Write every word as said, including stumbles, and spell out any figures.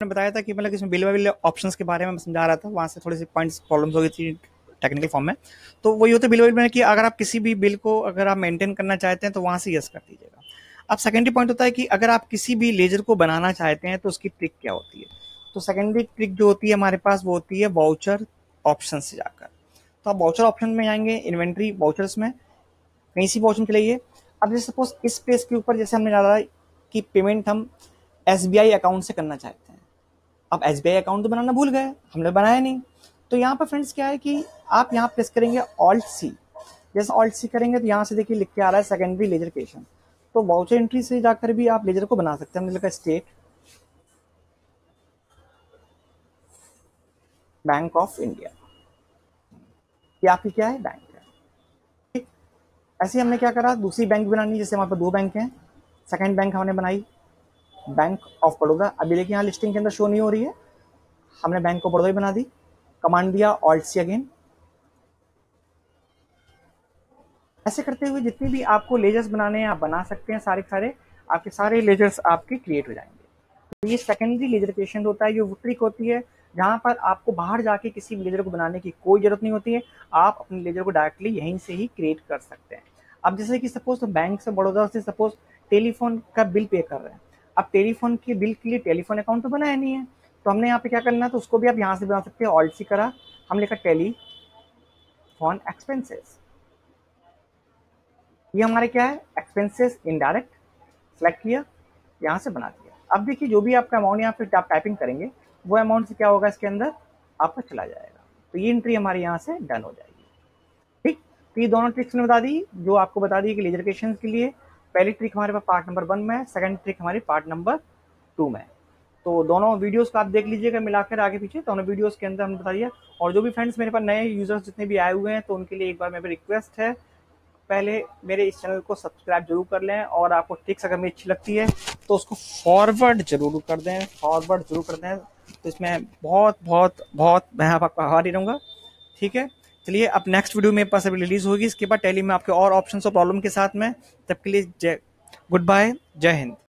आपने बताया था कि मतलब इसमें बिल बिल ऑप्शंस के बारे में समझा रहा था, वहाँ से थोड़ी सी पॉइंट्स प्रॉब्लम्स हो गई थी टेक्निकल फॉर्म में। तो वही होता है बिल बिल में कि अगर आप किसी भी बिल को अगर आप मेंटेन करना चाहते हैं तो वहाँ से यस कर दीजिएगा। अब सेकेंडरी पॉइंट होता है कि अगर आप किसी भी लेजर को बनाना चाहते हैं तो उसकी ट्रिक क्या होती है। तो सेकेंडरी ट्रिक जो होती है हमारे पास वो होती है वाउचर ऑप्शन से जाकर। तो आप वाउचर ऑप्शन में आएंगे, इन्वेंट्री वाउचर्स में कहीं सी भी ऑप्शन चलाइए। अब जैसे सपोज इस पेज के ऊपर जैसे हमने डाला कि पेमेंट हम एस बी आई अकाउंट से करना चाहते हैं। अब एस बी आई अकाउंट तो बनाना भूल गए, हमने बनाया नहीं। तो यहाँ पर फ्रेंड्स क्या है कि आप यहाँ प्रेस करेंगे ऑल्ट सी। जैसे ऑल्ट सी करेंगे तो यहाँ से देखिए लिख के आ रहा है सेकेंडरी लेजर क्रिएशन। तो वाउचर एंट्री से जाकर भी आप लेजर को बना सकते हैं। हमने लिखा स्टेट बैंक ऑफ इंडिया, ये आपकी क्या है बैंक है। ठीक, ऐसे हमने क्या करा, दूसरी बैंक बनानी। जैसे हमारे पास दो बैंक हैं, सेकंड बैंक हमने बनाई बैंक ऑफ बड़ौदा। अभी देखिए यहाँ लिस्टिंग के अंदर शो नहीं हो रही है, हमने बैंक ऑफ बड़ौदा बना दी। कमांड दिया ऑल्ट सी अगेन। ऐसे करते हुए जितनी भी आपको लेजर्स बनाने हैं आप बना सकते हैं, सारे सारे आपके सारे लेजर्स आपके क्रिएट हो जाएंगे। तो ये सेकेंडरी लेजर क्रिएशन होता है, ये वो ट्रिक होती है जहां पर आपको बाहर जाके किसी भी लेजर को बनाने की कोई जरूरत नहीं होती है। आप अपने लेजर को डायरेक्टली यहीं से ही क्रिएट कर सकते हैं। अब जैसे कि सपोज तो बैंक से बड़ौदा से सपोज टेलीफोन का बिल पे कर रहे हैं। अब टेलीफोन के बिल के लिए टेलीफोन अकाउंट तो बनाया नहीं है, तो हमने यहाँ पे क्या करना है, तो उसको भी आप यहाँ से बना सकते हैं। ऑल्ट सी करा, हम लिखा टेलीफोन एक्सपेंसेस। ये हमारे क्या है एक्सपेंसेस इनडायरेक्ट, सेलेक्ट किया, यहाँ से बना दिया। अब देखिए जो भी आपका अमाउंट यहाँ पे आप टाइपिंग करेंगे वो अमाउंट से क्या होगा इसके अंदर आपका चला जाएगा। तो ये एंट्री हमारी यहाँ से डन हो जाएगी। ठीक, तो ये दोनों ट्रिक्स ने बता दी जो आपको बता दी कि लेजर क्रिएशन के लिए। पहली ट्रिक हमारे पास पार्ट नंबर वन में है, सेकंड ट्रिक हमारी पार्ट नंबर टू में। तो दोनों वीडियोस को आप देख लीजिएगा मिलाकर आगे पीछे, दोनों वीडियोस के अंदर हमने बता दिया। और जो भी फ्रेंड्स मेरे पास नए यूजर्स जितने भी आए हुए हैं तो उनके लिए एक बार मेरी रिक्वेस्ट है, पहले मेरे इस चैनल को सब्सक्राइब जरूर कर लें, और आपको ट्रिक्स अगर मेरी अच्छी लगती है तो उसको फॉरवर्ड जरूर कर दें, फॉरवर्ड जरूर कर दें। तो इसमें बहुत बहुत बहुत मैं आपका आभारी रहूँगा। ठीक है, चलिए अब नेक्स्ट वीडियो मेरे पास अभी रिलीज होगी, इसके बाद टैली में आपके और ऑप्शन और प्रॉब्लम के साथ में। तब के लिए जय गुड बाय, जय हिंद।